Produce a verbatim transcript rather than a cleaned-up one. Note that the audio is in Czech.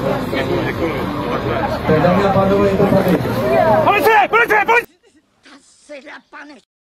Dámy a pánové, je to tady. Policie, policie, policie! Ta sila, pane